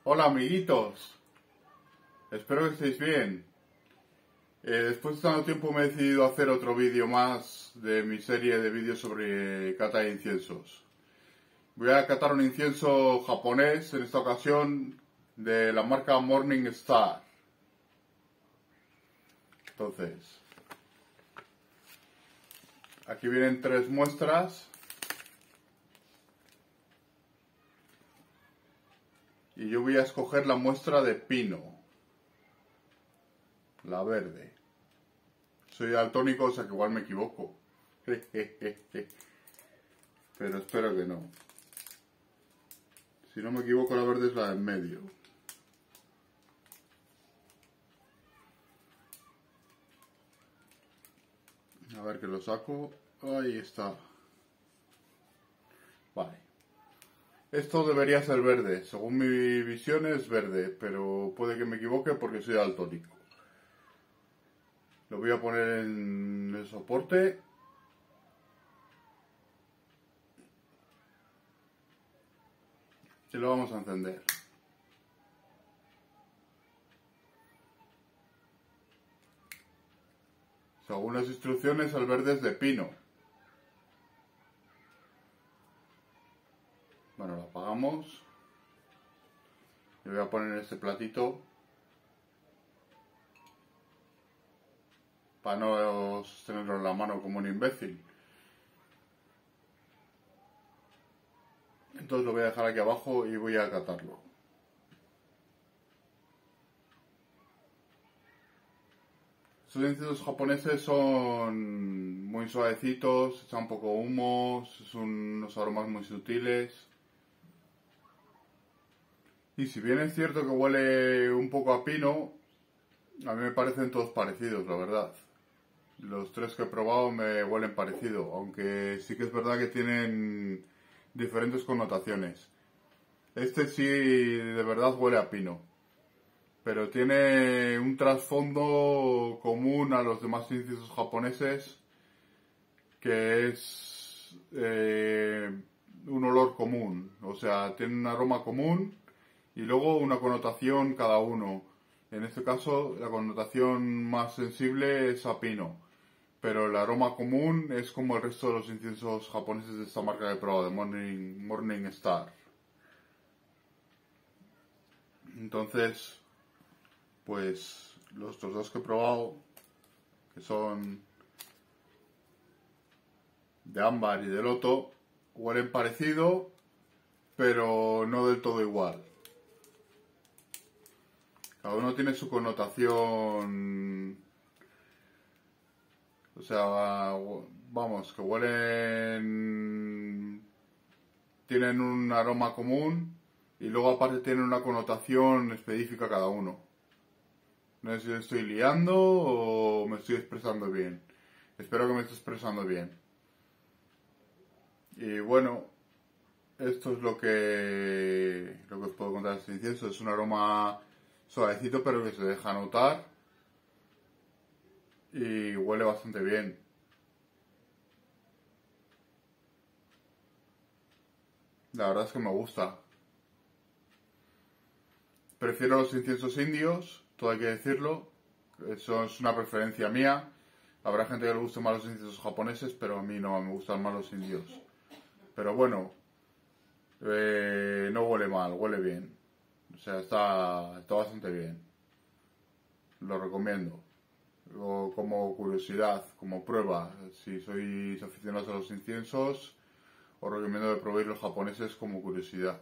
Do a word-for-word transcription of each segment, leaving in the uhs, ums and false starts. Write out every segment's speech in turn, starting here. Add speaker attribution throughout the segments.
Speaker 1: Hola amiguitos, espero que estéis bien. Eh, después de tanto tiempo me he decidido hacer otro vídeo más de mi serie de vídeos sobre cata de inciensos. Voy a catar un incienso japonés, en esta ocasión de la marca Morningstar. Entonces, aquí vienen tres muestras. Y yo voy a escoger la muestra de pino, la verde. Soy daltónico, o sea que igual me equivoco. Pero espero que no. Si no me equivoco, la verde es la del medio. A ver que lo saco. Ahí está. Vale. Esto debería ser verde. Según mi visión es verde, pero puede que me equivoque porque soy daltónico. Lo voy a poner en el soporte. Y lo vamos a encender. Según las instrucciones, el verde es de pino. Bueno, lo apagamos. Y voy a poner este platito para no sostenerlo en la mano como un imbécil. Entonces lo voy a dejar aquí abajo y voy a catarlo. Estos inciensos japoneses son muy suavecitos, echan poco humo, son unos aromas muy sutiles. Y si bien es cierto que huele un poco a pino, a mí me parecen todos parecidos, la verdad. Los tres que he probado me huelen parecido, aunque sí que es verdad que tienen diferentes connotaciones. Este sí de verdad huele a pino, pero tiene un trasfondo común a los demás inciensos japoneses, que es eh, un olor común, o sea, tiene un aroma común y luego una connotación cada uno. En este caso la connotación más sensible es a pino, pero el aroma común es como el resto de los inciensos japoneses de esta marca que he probado, de Morning, Morningstar. Entonces, pues los otros dos que he probado, que son de ámbar y de loto, huelen parecido, pero no del todo igual. Cada uno tiene su connotación. O sea, vamos, que huelen, tienen un aroma común y luego aparte tienen una connotación específica cada uno. No sé si estoy liando o me estoy expresando bien. Espero que me esté expresando bien. Y bueno, esto es lo que, lo que os puedo contar de este incienso. Es un aroma suavecito pero que se deja notar. Y huele bastante bien. La verdad es que me gusta. Prefiero los inciensos indios, todo hay que decirlo. Eso es una preferencia mía. Habrá gente que le guste más los inciensos japoneses, pero a mí no, me gustan más los indios. Pero bueno, eh, no huele mal, huele bien. O sea, está, está bastante bien. Lo recomiendo. O como curiosidad, como prueba, si sois aficionados a los inciensos, os recomiendo que probéis los japoneses como curiosidad.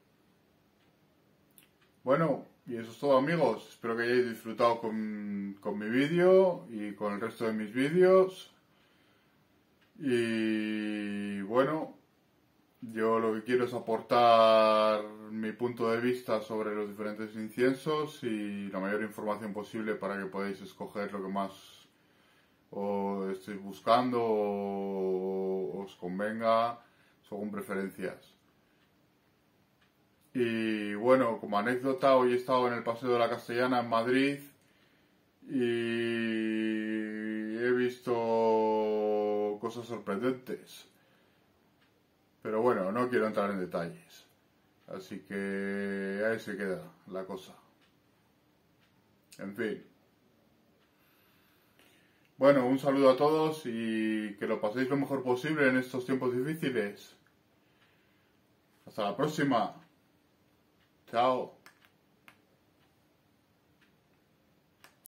Speaker 1: Bueno, y eso es todo amigos, espero que hayáis disfrutado con, con mi vídeo y con el resto de mis vídeos. Y bueno, yo lo que quiero es aportar mi punto de vista sobre los diferentes inciensos y la mayor información posible para que podáis escoger lo que más os estéis buscando o os convenga según preferencias. Y bueno, como anécdota, hoy he estado en el Paseo de la Castellana en Madrid y he visto cosas sorprendentes. Pero bueno, no quiero entrar en detalles. Así que ahí se queda la cosa. En fin. Bueno, un saludo a todos y que lo paséis lo mejor posible en estos tiempos difíciles. Hasta la próxima. Chao.